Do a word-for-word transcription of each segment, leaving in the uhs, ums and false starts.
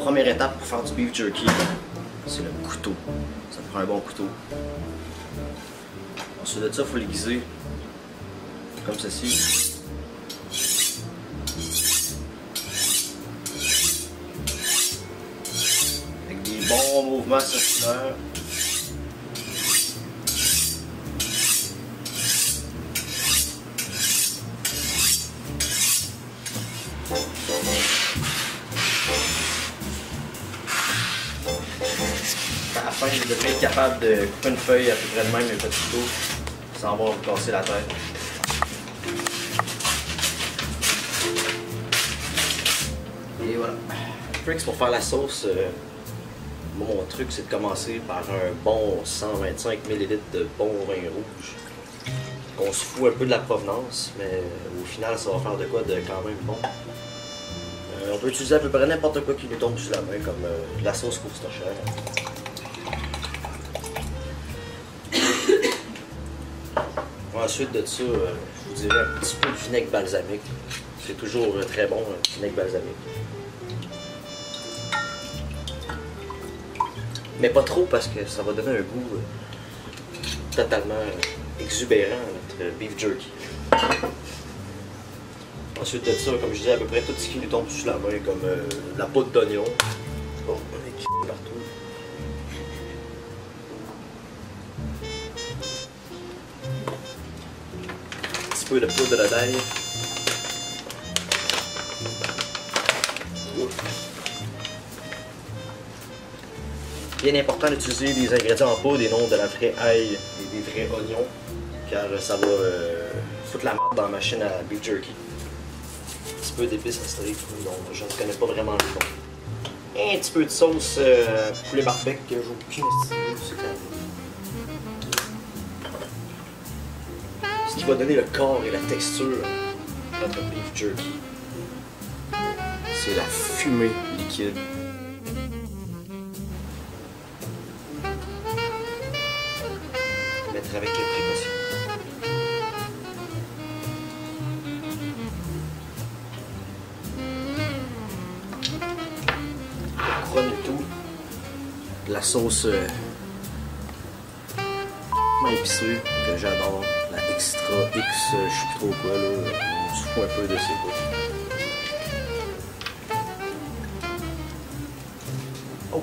première étape pour faire du beef jerky, c'est le couteau. Ça prend un bon couteau. Ensuite de ça, il faut l'aiguiser comme ceci. Avec des bons mouvements circulaires. À la fin, je devrais être capable de couper une feuille à peu près de même, un petit couteau, sans avoir vous casser la tête. Et voilà. Tricks pour faire la sauce, euh, mon truc c'est de commencer par un bon cent vingt-cinq millilitres de bon vin rouge. On se fout un peu de la provenance, mais au final ça va faire de quoi de quand même bon. Euh, on peut utiliser à peu près n'importe quoi qui nous tombe sur la main, comme euh, de la sauce Worcestershire. Ensuite de ça, euh, je vous dirais un petit peu de vinaigre balsamique. C'est toujours euh, très bon, un vinaigre balsamique. Mais pas trop parce que ça va donner un goût euh, totalement exubérant à notre beef jerky. Ensuite de ça, comme je disais, à peu près tout ce qui nous tombe sur la main, comme euh, la poudre d'oignon. Oh, on est qui partout. Un petit peu de poudre d'ail. Bien important d'utiliser des ingrédients en poudre et non de la vraie ail et des vrais oignons, car ça va euh, foutre la merde dans la machine à beef jerky. Un petit peu d'épices à steak, donc je ne connais pas vraiment le nom. Et un petit peu de sauce euh, poulet barbecue que j'ai aucune estime, c'est quand même. Ce qui va donner le corps et la texture à notre beef jerky, c'est la fumée liquide. Mettre avec les précautions. On couronne le tout. De la sauce euh, épicée que j'adore. La extra X, euh, je sais plus trop quoi là. On se fout un peu de ses bouts. Oh!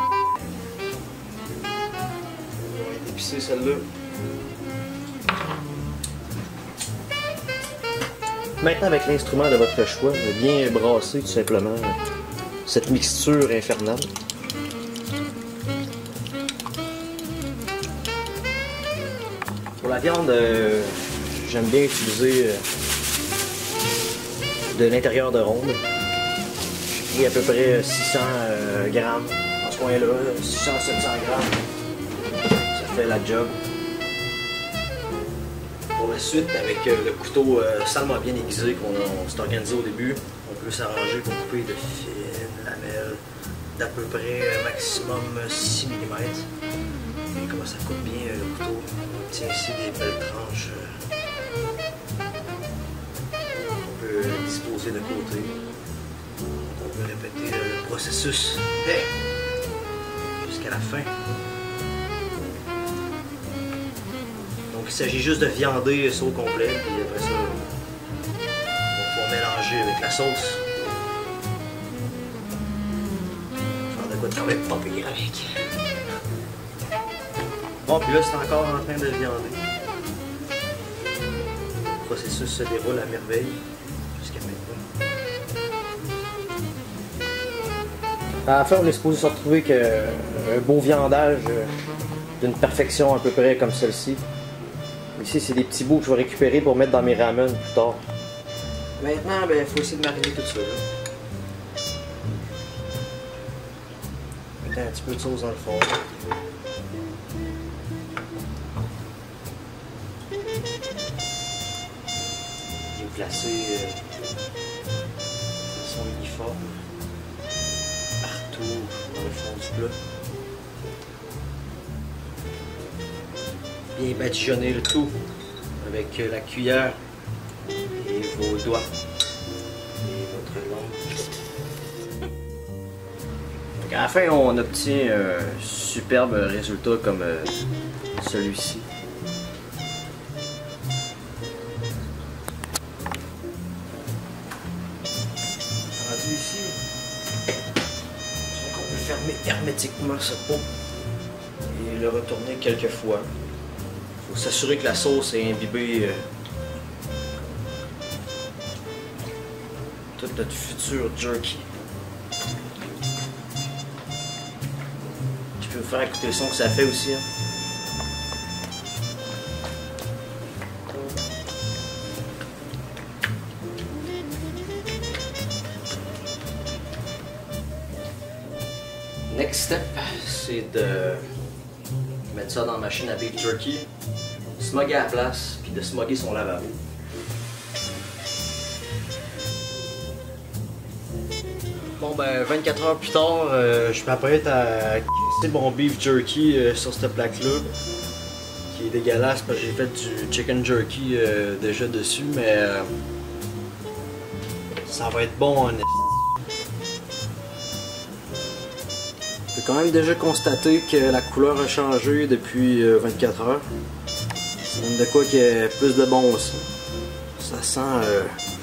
On va épicer celle-là. Maintenant, avec l'instrument de votre choix, bien brasser tout simplement cette mixture infernale. Pour la viande, euh, j'aime bien utiliser euh, de l'intérieur de ronde. J'ai pris à peu près six cents euh, grammes dans ce coin-là, six cents à sept cents grammes. Ça fait la job. Pour la suite, avec euh, le couteau euh, salement bien aiguisé qu'on s'est organisé au début, on peut s'arranger pour couper de fines lamelles d'à peu près euh, maximum six millimètres. Et comment ça coupe bien euh, le couteau. On obtient ici des belles tranches euh, qu'on peut euh, disposer de côté. On peut répéter euh, le processus hey, jusqu'à la fin. Donc il s'agit juste de viander ça au complet, puis après ça, on va mélanger avec la sauce. Faire de quoi de quand même pas pire avec. Bon, puis là c'est encore en train de viander. Le processus se déroule à merveille jusqu'à maintenant. À la fin, on est supposé se retrouver qu'un beau viandage d'une perfection à peu près comme celle-ci. Ici, c'est des petits bouts que je vais récupérer pour mettre dans mes ramen plus tard. Maintenant, il ben, faut essayer de mariner tout ça. Là. Mettre un petit peu de sauce dans le fond. Et placer euh, de façon uniforme partout dans le fond du plat. Bien badigeonner le tout avec la cuillère et vos doigts et votre langue. À la fin, on obtient un superbe résultat comme euh, celui-ci. Rendu ici, on peut fermer hermétiquement ce pot et le retourner quelques fois. Il faut s'assurer que la sauce est imbibée euh, toute notre future jerky. Je peux vous faire écouter le son que ça fait aussi. Hein. Next step, c'est de mettre ça dans la machine à beef jerky, smugger à la place, puis de smugger son lavabo. Bon ben, vingt-quatre heures plus tard, euh, je m'apprête à casser mon beef jerky euh, sur cette plaque-là, qui est dégueulasse parce que j'ai fait du chicken jerky euh, déjà dessus, mais euh, ça va être bon en est. Je peux quand même déjà constater que la couleur a changé depuis euh, vingt-quatre heures. C'est même de quoi qu'il y a plus de bon aussi. Ça sent... Euh...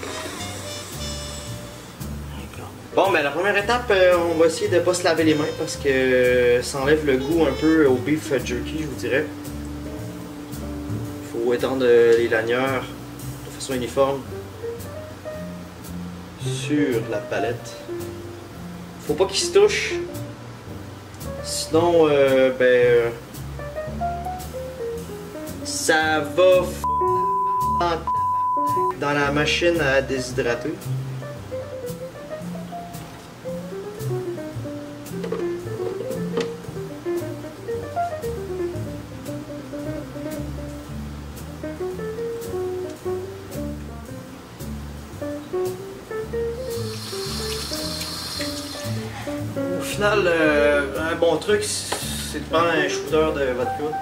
Bon, mais la première étape, euh, on va essayer de ne pas se laver les mains parce que euh, ça enlève le goût un peu au beef jerky, je vous dirais. Il faut étendre les lanières de façon uniforme sur la palette. Faut pas qu'ils se touchent. Sinon, euh, ben, euh, ça va f dans la machine à déshydrater. Au final, euh, un bon truc, c'est de prendre un shooter de vodka.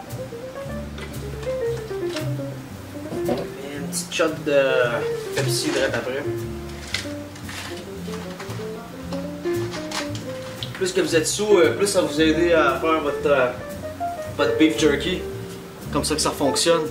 Et une petite shot de Pepsi direct après. Plus que vous êtes sous, plus ça va vous aider à faire votre, euh, votre beef jerky. Comme ça que ça fonctionne.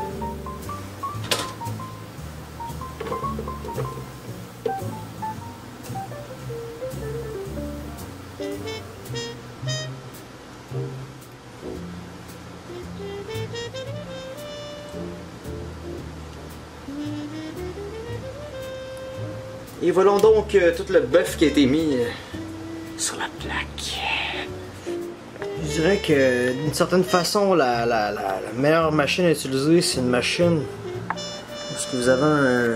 Et voilà donc euh, tout le bœuf qui a été mis euh, sur la plaque. Je dirais que d'une certaine façon, la, la, la, la meilleure machine à utiliser, c'est une machine où vous avez un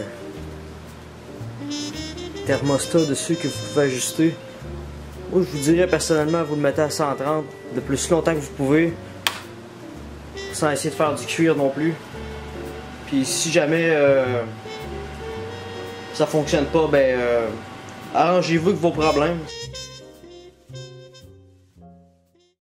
thermostat dessus que vous pouvez ajuster. Moi, je vous dirais personnellement, vous le mettez à cent trente le plus longtemps que vous pouvez, sans essayer de faire du cuir non plus. Puis si jamais euh, ça fonctionne pas, ben euh, arrangez-vous avec vos problèmes.